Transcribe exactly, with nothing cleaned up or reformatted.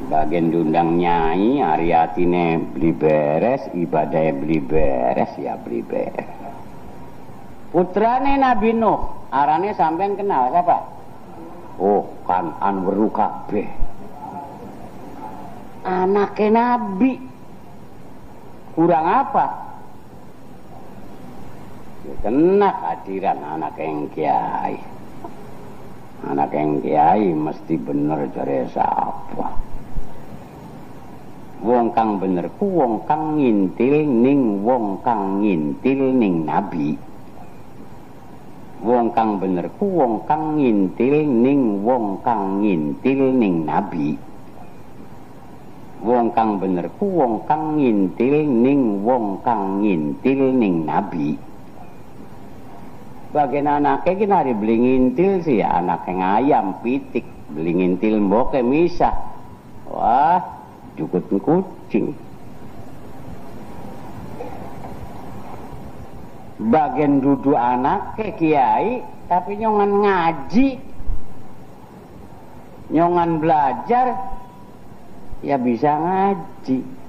bagian diundang nyai, ariatine beli beres, ibadahnya beli beres, ya beli beres. Putrane Nabi Nuh, arane sampean kenal siapa? Oh, kan Anwaru kabeh. Anaknya Nabi. Kurang apa? Ya, kena kehadiran anak yang kiai. Anak yang kiai mesti bener jare sapa. Wong kang bener ku wong kang ngintil ning wong kang ngintil ning nabi. Wong kang bener ku wong kang ngintil ning wong kang ngintil ning nabi. Wong kang bener ku wong kang ngintil ning wong kang ngintil ning nabi. Bagian anaknya kita hari beli ngintil sih ya, anak yang ayam pitik beli ngintil mboke misah. Wah, jukut kucing. Bagian duduk anak ke kiai tapi nyongan ngaji, nyongan belajar, ya bisa ngaji.